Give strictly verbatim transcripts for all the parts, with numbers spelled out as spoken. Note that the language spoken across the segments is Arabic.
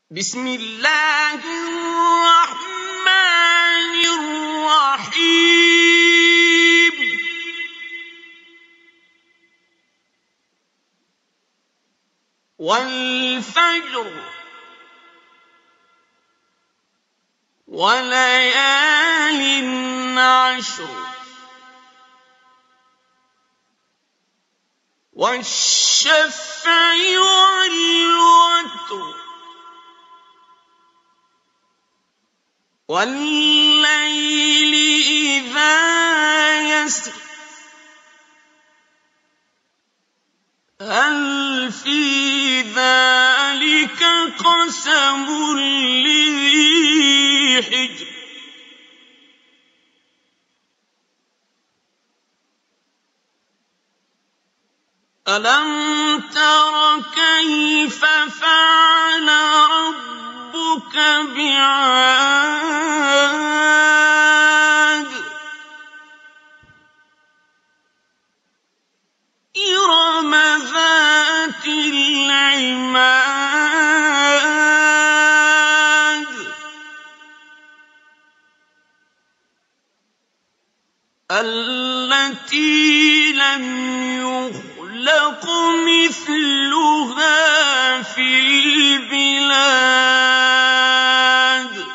بسم الله الرحمن الرحيم والفجر وليال عشر والشفع والوتر والليل إذا يسر هل في ذلك قسم لذي حجر ألم تر كيف فعل ربك بعاد إرم ذات العماد التي لم يخلق مثلها في البلاد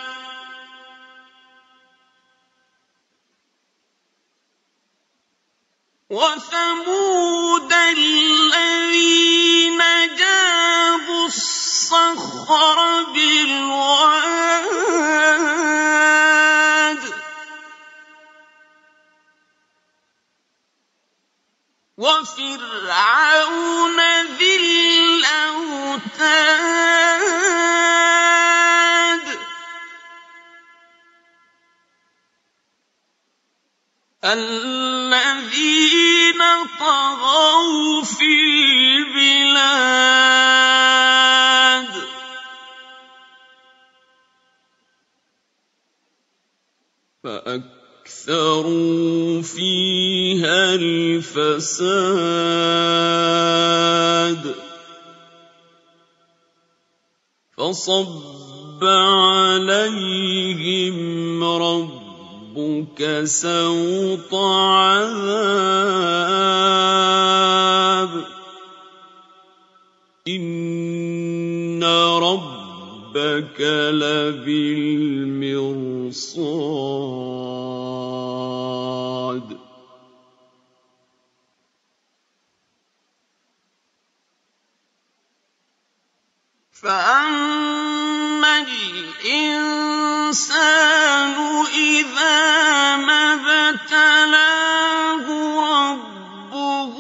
وثمود الذين جابوا الصخر بالواد وفرعون ذي الأوتاد الذين طغوا في البلاد فأكثروا فيها الفساد فصب عليهم ربك سوط عذاب إن ربك لبالمرصاد فأما الإنسان إذا ما ابتلاه ربه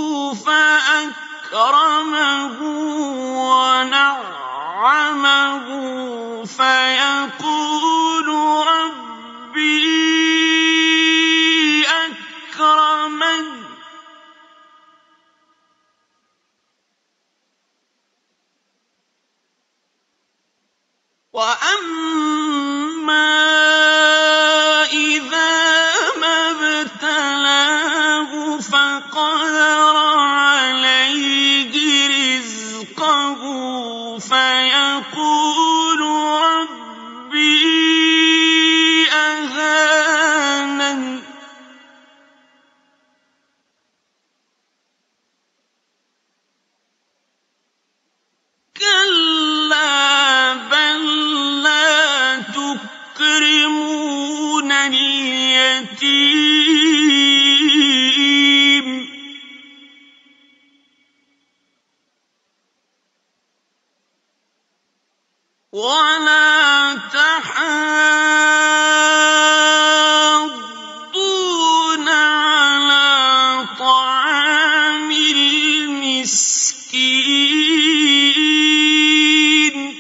فأكرمه ونعمه فيقول ربي أكرمن وأما إذا ما ابتلاه فقدر عليه رزقه فيقول ربي أهانن كلا بل لا تكرمون اليتيم ولا تحاضون على طعام المسكين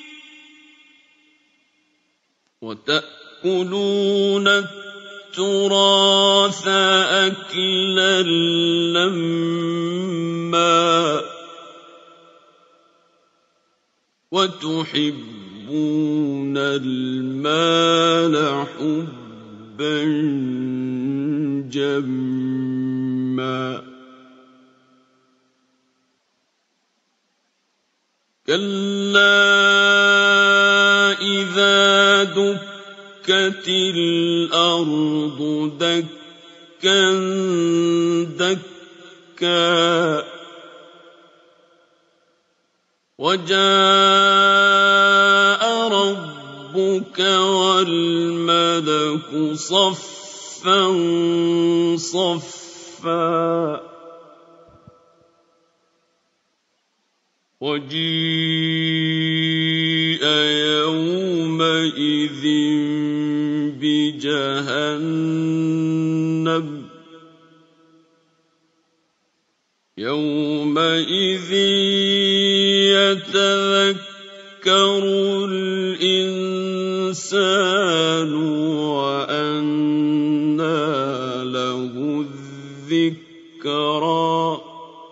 وتأكلون التراث أكلا لما وتحبون المال حبا جما كلا وَدُكَّتِ الْأَرْضُ دَكًّا دَكًّا وَجَاءَ رَبُّكَ وَالْمَلَكُ صَفًّا صَفًّا وَجِيءَ يَوْمَئِذٍ بِجَهَنَّمَ يَوْمَئِذٍ يَتَذَكَّرُ الْإِنسَانُ وَأَنَّىٰ لَهُ الذِّكْرَىٰ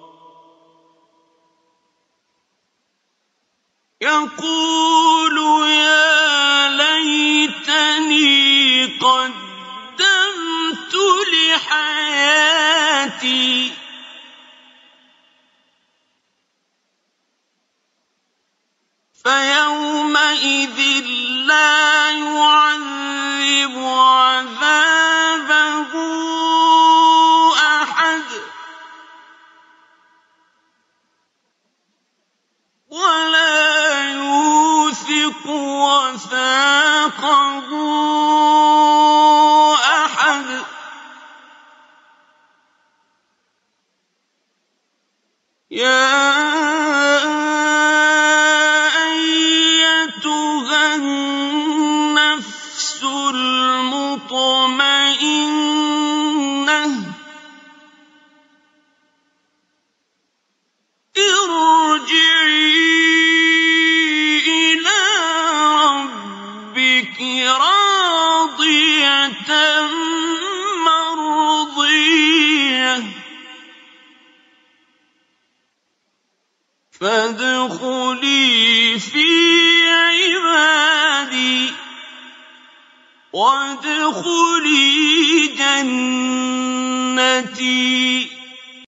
يَقُولُ يَا لَيْتَنِي قَدَّمْتُ لِحَيَاتِي فَيَوْمَئِذٍ لَّا يُعَذِّبُ عَذَابَهُ أَحَدٌ وَلَا يُوثِقُ وَثَاقَهُ أَحَدٌ يَا أَيَّتُهَا النَّفْسُ الْمُطْمَئِنَّةُ ارْجِعِي إِلَىٰ رَبِّكِ رَاضِيَةً مَّرْضِيَّةً فَادْخُلِي فِي عِبَادِي وَادْخُلِي جَنَّتِي